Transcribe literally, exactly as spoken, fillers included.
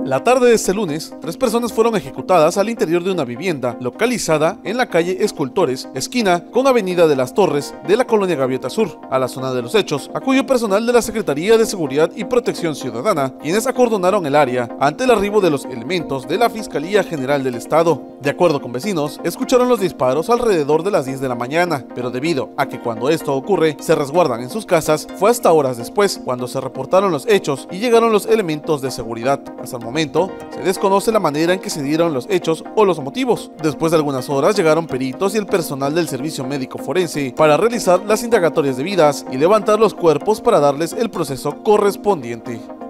La tarde de este lunes, tres personas fueron ejecutadas al interior de una vivienda localizada en la calle Escultores, esquina con Avenida de las Torres de la colonia Gaviota Sur. A la zona de los hechos acudió personal de la Secretaría de Seguridad y Protección Ciudadana, quienes acordonaron el área ante el arribo de los elementos de la Fiscalía General del Estado. De acuerdo con vecinos, escucharon los disparos alrededor de las diez de la mañana, pero debido a que cuando esto ocurre se resguardan en sus casas, fue hasta horas después cuando se reportaron los hechos y llegaron los elementos de seguridad. Hasta el momento, se desconoce la manera en que se dieron los hechos o los motivos. Después de algunas horas llegaron peritos y el personal del servicio médico forense para realizar las indagatorias debidas y levantar los cuerpos para darles el proceso correspondiente.